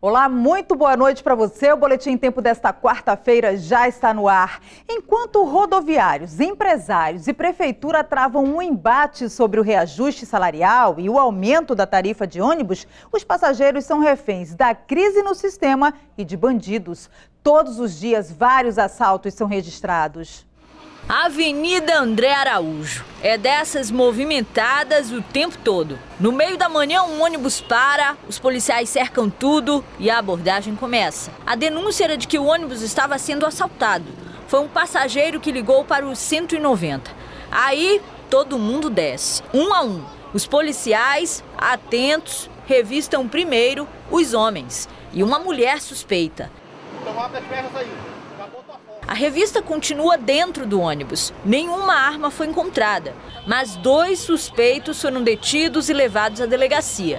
Olá, muito boa noite para você. O Boletim Tempo desta quarta-feira já está no ar. Enquanto rodoviários, empresários e prefeitura travam um embate sobre o reajuste salarial e o aumento da tarifa de ônibus, os passageiros são reféns da crise no sistema e de bandidos. Todos os dias, vários assaltos são registrados. Avenida André Araújo é dessas movimentadas o tempo todo. No meio da manhã, um ônibus para, os policiais cercam tudo e a abordagem começa. A denúncia era de que o ônibus estava sendo assaltado. Foi um passageiro que ligou para o 190. Aí, todo mundo desce, um a um. Os policiais, atentos, revistam primeiro os homens e uma mulher suspeita. A revista continua dentro do ônibus. Nenhuma arma foi encontrada, mas 2 suspeitos foram detidos e levados à delegacia.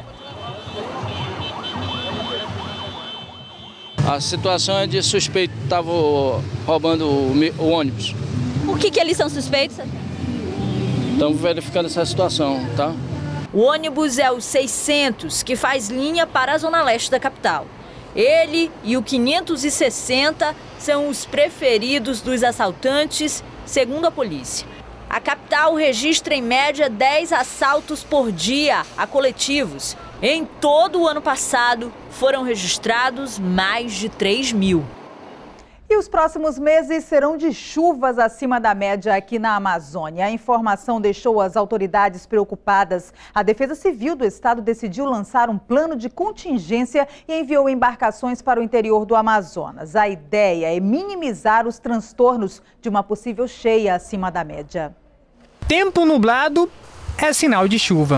A situação é de suspeito que estavam roubando o ônibus. Por que eles são suspeitos? Estamos verificando essa situação, tá? O ônibus é o 600, que faz linha para a zona leste da capital. Ele e o 560 são os preferidos dos assaltantes, segundo a polícia. A capital registra em média 10 assaltos por dia a coletivos. Em todo o ano passado, foram registrados mais de 3.000. E os próximos meses serão de chuvas acima da média aqui na Amazônia. A informação deixou as autoridades preocupadas. A Defesa Civil do Estado decidiu lançar um plano de contingência e enviou embarcações para o interior do Amazonas. A ideia é minimizar os transtornos de uma possível cheia acima da média. Tempo nublado é sinal de chuva.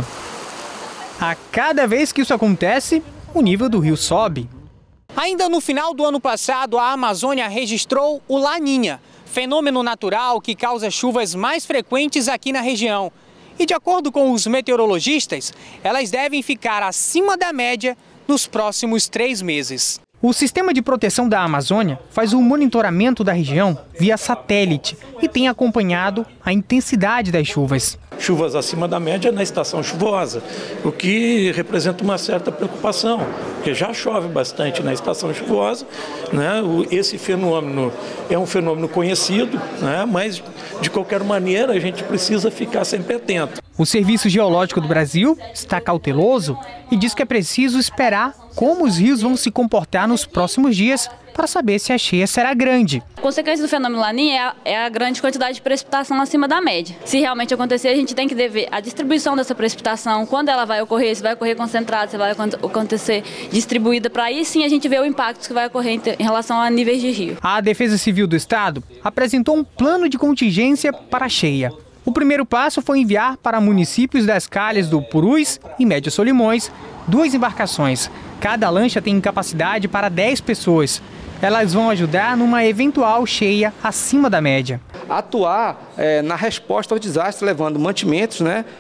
A cada vez que isso acontece, o nível do rio sobe. Ainda no final do ano passado, a Amazônia registrou o Laninha, fenômeno natural que causa chuvas mais frequentes aqui na região. E de acordo com os meteorologistas, elas devem ficar acima da média nos próximos 3 meses. O Sistema de Proteção da Amazônia faz o monitoramento da região via satélite e tem acompanhado a intensidade das chuvas. Chuvas acima da média na estação chuvosa, o que representa uma certa preocupação, porque já chove bastante na estação chuvosa, né? Esse fenômeno é um fenômeno conhecido, né? Mas de qualquer maneira a gente precisa ficar sempre atento. O Serviço Geológico do Brasil está cauteloso e diz que é preciso esperar como os rios vão se comportar nos próximos dias para saber se a cheia será grande. A consequência do fenômeno Laninha é a grande quantidade de precipitação acima da média. Se realmente acontecer, a gente tem que ver a distribuição dessa precipitação, quando ela vai ocorrer, se vai ocorrer concentrada, se vai acontecer distribuída, para aí sim a gente ver o impacto que vai ocorrer em relação a níveis de rio. A Defesa Civil do Estado apresentou um plano de contingência para a cheia. O primeiro passo foi enviar para municípios das calhas do Purus e Médio Solimões 2 embarcações. Cada lancha tem capacidade para 10 pessoas. Elas vão ajudar numa eventual cheia acima da média. Atuar na resposta ao desastre, levando mantimentos,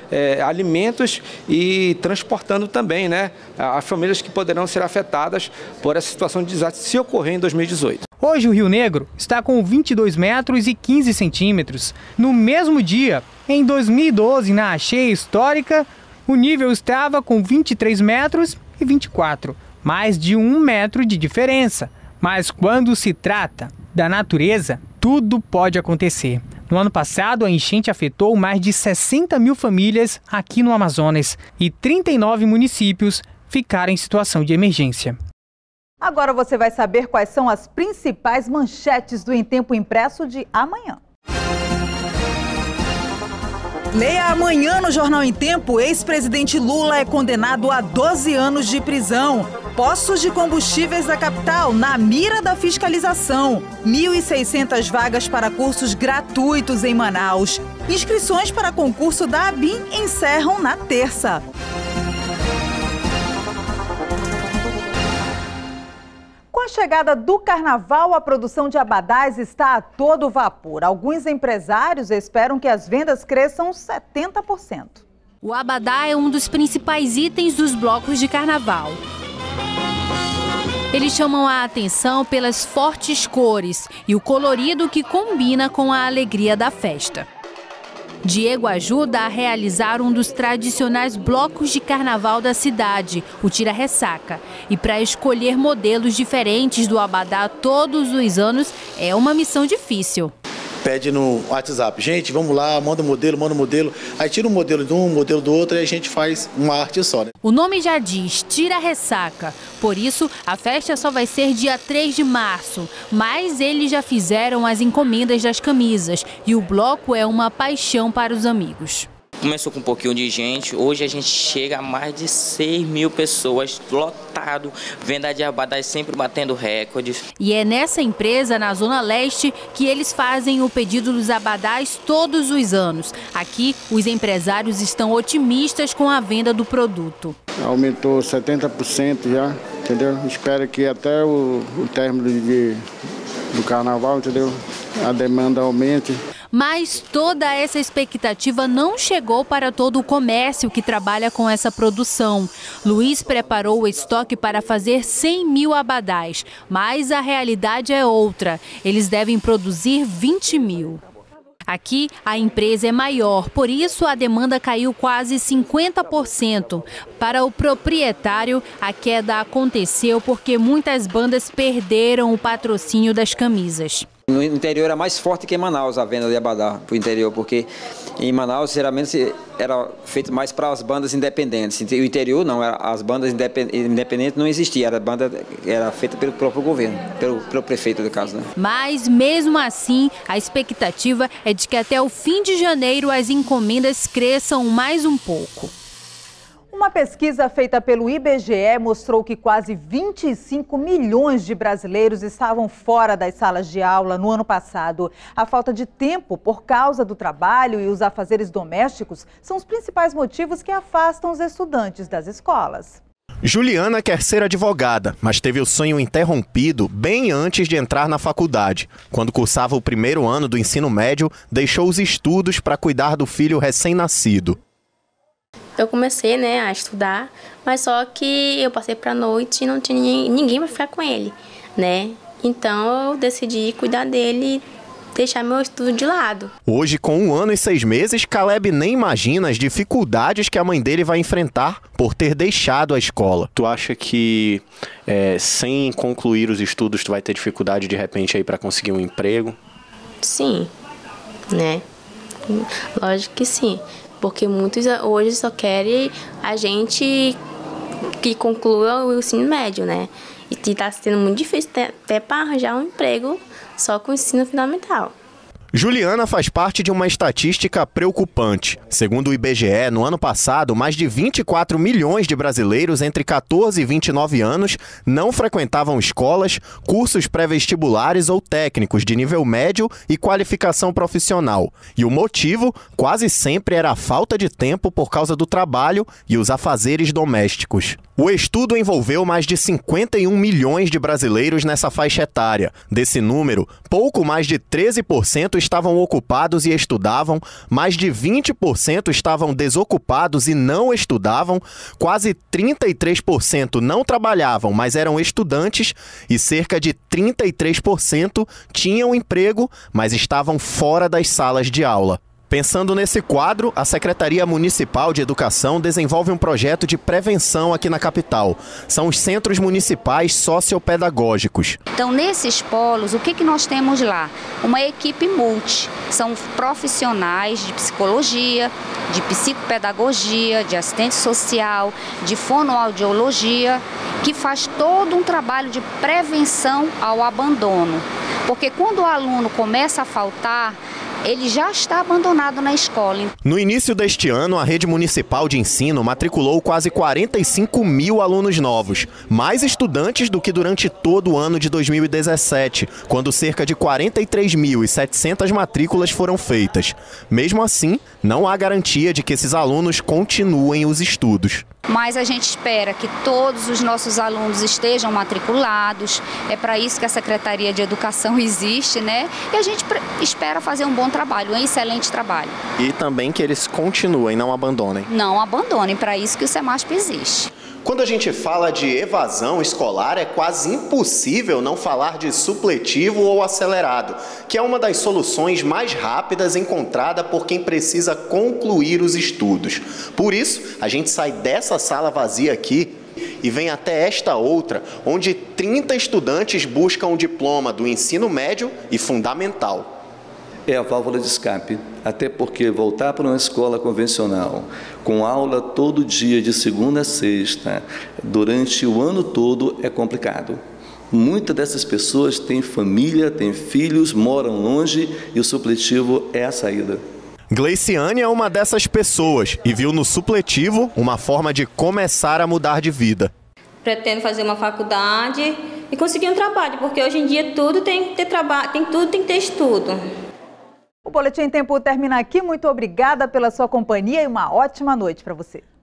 alimentos e transportando também as famílias que poderão ser afetadas por essa situação de desastre se ocorrer em 2018. Hoje o Rio Negro está com 22 metros e 15 centímetros. No mesmo dia, em 2012, na cheia histórica, o nível estava com 23 metros e 24, mais de 1 metro de diferença. Mas quando se trata da natureza, tudo pode acontecer. No ano passado, a enchente afetou mais de 60.000 famílias aqui no Amazonas e 39 municípios ficaram em situação de emergência. Agora você vai saber quais são as principais manchetes do Em Tempo Impresso de amanhã. Leia amanhã no Jornal Em Tempo, ex-presidente Lula é condenado a 12 anos de prisão. Postos de combustíveis da capital na mira da fiscalização. 1.600 vagas para cursos gratuitos em Manaus. Inscrições para concurso da ABIN encerram na terça. Com a chegada do carnaval, a produção de abadás está a todo vapor. Alguns empresários esperam que as vendas cresçam 70%. O abadá é um dos principais itens dos blocos de carnaval. Eles chamam a atenção pelas fortes cores e o colorido que combina com a alegria da festa. Diego ajuda a realizar um dos tradicionais blocos de carnaval da cidade, o Tira-Ressaca. E para escolher modelos diferentes do abadá todos os anos é uma missão difícil. Pede no WhatsApp, gente, vamos lá, manda um modelo, aí tira um modelo de um modelo do outro e a gente faz uma arte só, né? O nome já diz, Tira-Ressaca. Por isso, a festa só vai ser dia 3 de março. Mas eles já fizeram as encomendas das camisas e o bloco é uma paixão para os amigos. Começou com um pouquinho de gente, hoje a gente chega a mais de 6 mil pessoas, lotado, venda de abadás sempre batendo recordes. E é nessa empresa, na Zona Leste, que eles fazem o pedido dos abadás todos os anos. Aqui, os empresários estão otimistas com a venda do produto. Aumentou 70% já, entendeu? Espero que até o término do carnaval, entendeu? A demanda aumente. Mas toda essa expectativa não chegou para todo o comércio que trabalha com essa produção. Luiz preparou o estoque para fazer 100 mil abadás, mas a realidade é outra. Eles devem produzir 20 mil. Aqui, a empresa é maior, por isso a demanda caiu quase 50%. Para o proprietário, a queda aconteceu porque muitas bandas perderam o patrocínio das camisas. No interior era mais forte que em Manaus a venda de abadá para o interior, porque em Manaus geralmente era feito mais para as bandas independentes. O interior não, as bandas independentes não existiam, a banda era feita pelo próprio governo, pelo prefeito do caso, né? Mas mesmo assim, a expectativa é de que até o fim de janeiro as encomendas cresçam mais um pouco. Uma pesquisa feita pelo IBGE mostrou que quase 25 milhões de brasileiros estavam fora das salas de aula no ano passado. A falta de tempo por causa do trabalho e os afazeres domésticos são os principais motivos que afastam os estudantes das escolas. Juliana quer ser advogada, mas teve o sonho interrompido bem antes de entrar na faculdade. Quando cursava o primeiro ano do ensino médio, deixou os estudos para cuidar do filho recém-nascido. Eu comecei, a estudar, mas só que eu passei para a noite e não tinha ninguém para ficar com ele, Então eu decidi cuidar dele e deixar meu estudo de lado. Hoje, com 1 ano e 6 meses, Caleb nem imagina as dificuldades que a mãe dele vai enfrentar por ter deixado a escola. Tu acha que sem concluir os estudos tu vai ter dificuldade de repente aí para conseguir um emprego? Sim, Lógico que sim. Porque muitos hoje só querem a gente que conclua o ensino médio, E está sendo muito difícil até para arranjar um emprego só com o ensino fundamental. Juliana faz parte de uma estatística preocupante. Segundo o IBGE, no ano passado, mais de 24 milhões de brasileiros entre 14 e 29 anos não frequentavam escolas, cursos pré-vestibulares ou técnicos de nível médio e qualificação profissional. E o motivo quase sempre era a falta de tempo por causa do trabalho e os afazeres domésticos. O estudo envolveu mais de 51 milhões de brasileiros nessa faixa etária. Desse número, pouco mais de 13% estavam ocupados e estudavam, mais de 20% estavam desocupados e não estudavam, quase 33% não trabalhavam, mas eram estudantes e cerca de 33% tinham emprego, mas estavam fora das salas de aula. Pensando nesse quadro, a Secretaria Municipal de Educação desenvolve um projeto de prevenção aqui na capital. São os Centros Municipais Sociopedagógicos. Então, nesses polos, o que nós temos lá? Uma equipe multi. São profissionais de psicologia, de psicopedagogia, de assistente social, de fonoaudiologia, que faz todo um trabalho de prevenção ao abandono. Porque quando o aluno começa a faltar, ele já está abandonado na escola. No início deste ano, a rede municipal de ensino matriculou quase 45 mil alunos novos, mais estudantes do que durante todo o ano de 2017, quando cerca de 43.700 matrículas foram feitas. Mesmo assim, não há garantia de que esses alunos continuem os estudos. Mas a gente espera que todos os nossos alunos estejam matriculados, é para isso que a Secretaria de Educação existe, E a gente espera fazer um bom trabalho, um excelente trabalho. E também que eles continuem, não abandonem. Não abandonem, para isso que o Semasp existe. Quando a gente fala de evasão escolar, é quase impossível não falar de supletivo ou acelerado, que é uma das soluções mais rápidas encontrada por quem precisa concluir os estudos. Por isso, a gente sai dessa sala vazia aqui e vem até esta outra, onde 30 estudantes buscam o diploma do ensino médio e fundamental. É a válvula de escape, até porque voltar para uma escola convencional, com aula todo dia, de segunda a sexta, durante o ano todo, é complicado. Muitas dessas pessoas têm família, têm filhos, moram longe e o supletivo é a saída. Gleiciane é uma dessas pessoas e viu no supletivo uma forma de começar a mudar de vida. Pretendo fazer uma faculdade e conseguir um trabalho, porque hoje em dia tudo tem que ter trabalho, tudo tem que ter estudo. O Boletim em Tempo termina aqui. Muito obrigada pela sua companhia e uma ótima noite para você.